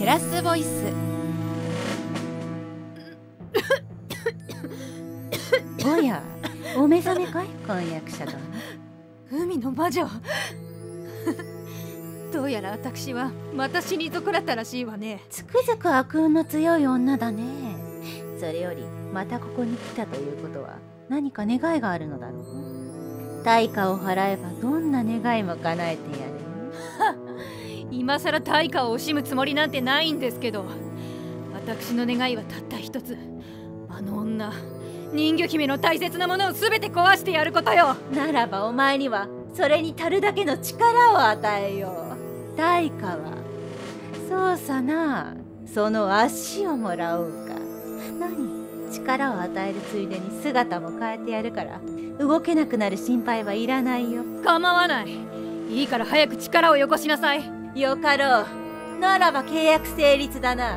テラスボイス。 おや、お目覚めかい婚約者だ。 海の魔女どうやら私はまた死に損なったらしいわね。 つくづく悪運の強い女だね。それよりまたここに来たということは何か願いがあるのだろう。対価を払えばどんな願いも叶えてやる。 今さら対価を惜しむつもりなんてないんですけど、私の願いはたった一つ。あの女、人魚姫の大切なものを全て壊してやることよ。 ならばお前にはそれに足るだけの力を与えよう。対価はそうさな、その足をもらおうか。何、力を与えるついでに姿も変えてやるから動けなくなる心配はいらないよ。 構わない。いいから早く力をよこしなさい。 よかろう。ならば契約成立だな。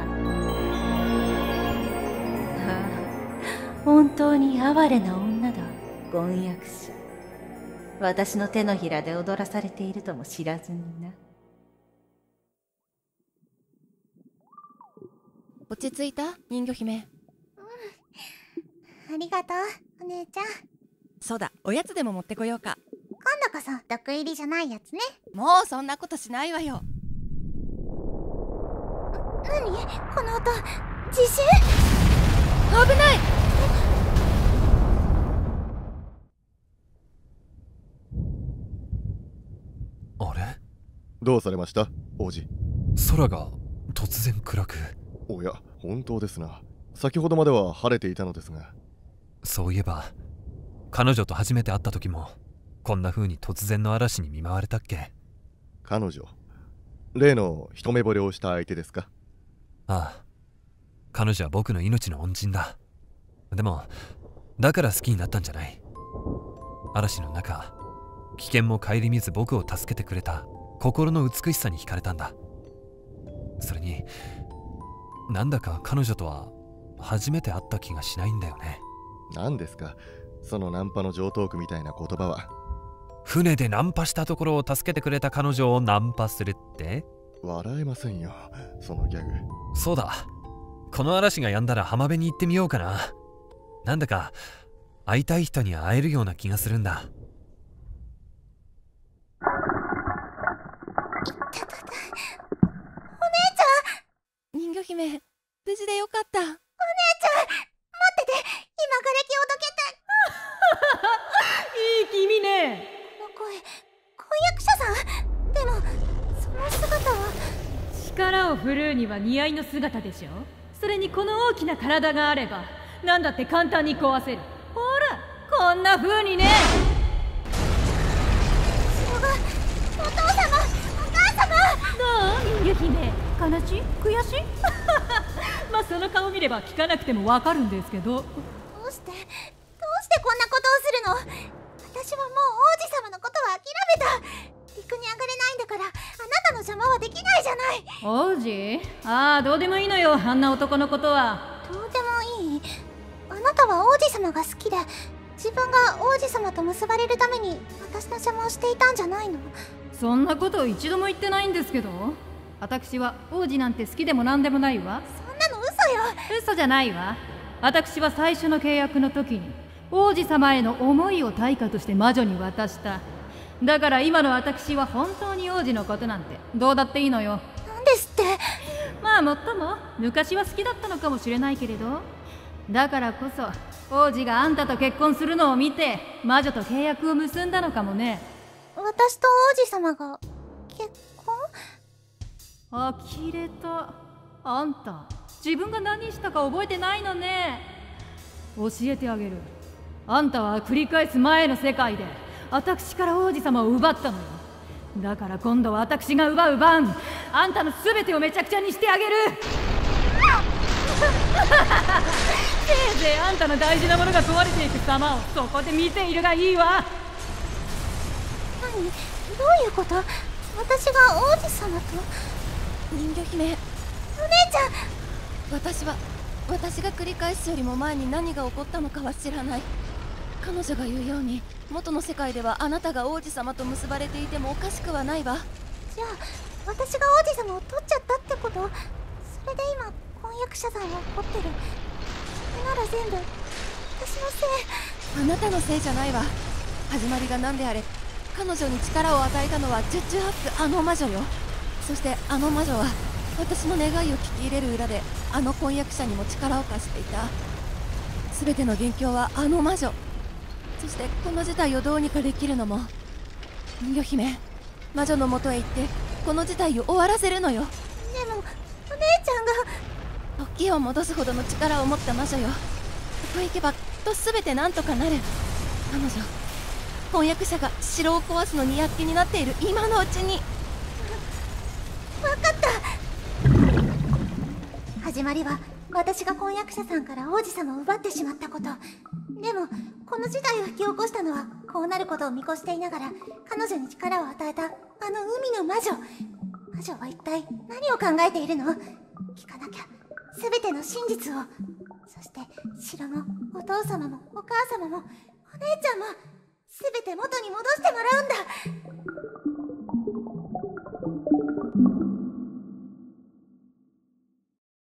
本当に哀れな女だ、婚約者。私の手のひらで踊らされているとも知らずにな。 落ち着いた人魚姫。 ありがとう、お姉ちゃん。 そうだ、おやつでも持ってこようか。 今度こそ毒入りじゃないやつね。 もうそんなことしないわよ。 何この音、地震？ 危ない。 あれ？ どうされました、王子？ 空が突然暗く。 おや、本当ですな。先ほどまでは晴れていたのですが。 そういえば彼女と初めて会った時もこんな風に突然の嵐に見舞われたっけ？ 彼女、例の一目惚れをした相手ですか？ ああ、彼女は僕の命の恩人だ。でもだから好きになったんじゃない。嵐の中、危険も顧みず僕を助けてくれた心の美しさに惹かれたんだ。それになんだか彼女とは初めて会った気がしないんだよね。 何ですかそのナンパの常套句みたいな言葉は。 船でナンパしたところを助けてくれた彼女をナンパするって？ 笑えませんよ、そのギャグ。 そうだ、この嵐が止んだら浜辺に行ってみようかな。なんだか会いたい人に会えるような気がするんだ。 人魚姫、無事でよかった。お姉ちゃん、 待ってて、今瓦礫をどけいい君ね。 た。の声、婚約者さん？でも、その姿は。 力を振るうには似合いの姿でしょ。それにこの大きな体があれば何だって簡単に壊せる。ほら、こんな風にね。 それが、お父様、お母様。 どう人魚姫、悲しい？悔しい？まあその顔見れば聞かなくてもわかるんですけど。 どうしてこんなことをするの？私はもう王子様のことは諦めた。陸に上がれないんだから、あなたの邪魔はできないじゃない。 王子？ああ、どうでもいいのよ、あんな男のことは。 どうでもいい？あなたは王子様が好きで、自分が王子様と結ばれるために私の邪魔をしていたんじゃないの？ そんなことを一度も言ってないんですけど。私は王子なんて好きでも何でもないわ。 そんなの嘘よ。 嘘じゃないわ。私は最初の契約の時に王子様への思いを対価として魔女に渡した。だから今の私は本当に王子のことなんてどうだっていいのよ。 なんですって。 まあもっとも昔は好きだったのかもしれないけれど、だからこそ王子があんたと結婚するのを見て魔女と契約を結んだのかもね。 私と王子様が結婚？ 呆れた。あんた自分が何したか覚えてないのね。教えてあげる。あんたは繰り返す前の世界で私から王子様を奪ったのよ。だから今度は私が奪う番。あんたの全てをめちゃくちゃにしてあげる。せいぜいあんたの大事なものが壊れていく様をそこで見ているがいいわ。 何？どういうこと？私が王子様と？ 人魚姫、 お姉ちゃん。 私が繰り返すよりも前に何が起こったのかは知らない。彼女が言うように元の世界ではあなたが王子様と結ばれていてもおかしくはないわ。 じゃあ私が王子様を取っちゃったってこと？ それで今婚約者さんを怒ってる。それなら全部私のせい。 あなたのせいじゃないわ。始まりが何であれ彼女に力を与えたのは十中八九あの魔女よ。そしてあの魔女は私の願いを聞き入れる裏であの婚約者にも力を貸していた。全ての元凶はあの魔女。そしてこの事態をどうにかできるのも人魚姫、魔女のもとへ行ってこの事態を終わらせるのよ。 でもお姉ちゃんが。 時を戻すほどの力を持った魔女よ。ここへ行けばきっと全てなんとかなる。彼女、婚約者が城を壊すのに躍起になっている今のうちに。 分かった。始まりは私が婚約者さんから王子様を奪ってしまったこと。でもこの事態を引き起こしたのはこうなることを見越していながら彼女に力を与えたあの海の魔女。魔女は一体何を考えているの？聞かなきゃ全ての真実を。そして城もお父様もお母様もお姉ちゃんも全て元に戻してもらうんだ。